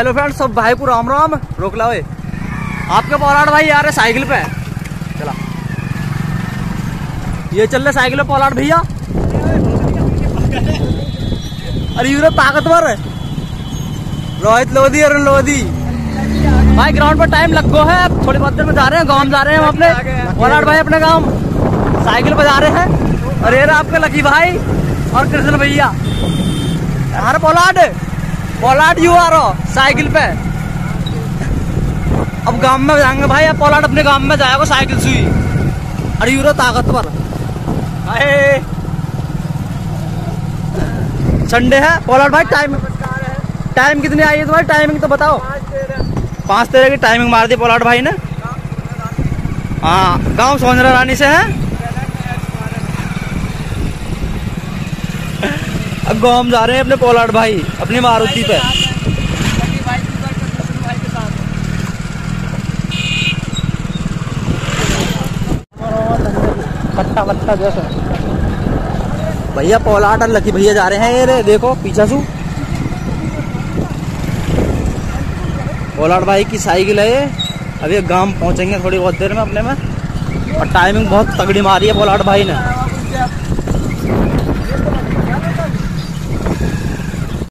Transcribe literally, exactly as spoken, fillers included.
Hello friends, सब भाई को राम राम। रोक ला वे, आपके पोलाड भाई आ रहे साइकिल पे। चला ये चल रहे साइकिल पे पोलाड भैया। अरे यूरो ताकतवर है रोहित लोधी और लोधी भाई। ग्राउंड पर टाइम लग गो है, थोड़ी बहुत देर में जा रहे हैं, गाँव जा रहे हैं हम अपने। पोलाड भाई अपने गाँव साइकिल पे जा रहे हैं। अरे यार आपके लकी भाई और कृष्ण भैया। अरे पोलाड पोलाड यू आ रहा साइकिल पे। अब गांव में जाएंगे भाई, अब पोलाड अपने गांव में जाएगा साइकिल से ही। अरे यूरो ताकतवर। संडे है पोलाड भाई। टाइम टाइम कितनी आई है तुम्हारी? टाइमिंग तो बताओ। पाँच तेरह की टाइमिंग मार दी पोलाड भाई ने। हाँ, गांव सोनरा रानी से है। अब गाँव जा रहे हैं अपने पोलाड भाई अपनी मारुति पे। बट्टा बट्टा जैसा भैया पोलाड और लकी भैया जा रहे हैं। ये रे देखो पीछे से पोलाड भाई की साइकिल है ये। अभी गांव पहुंचेंगे थोड़ी बहुत देर में अपने में। और टाइमिंग बहुत तगड़ी मारी है पोलाड भाई ने।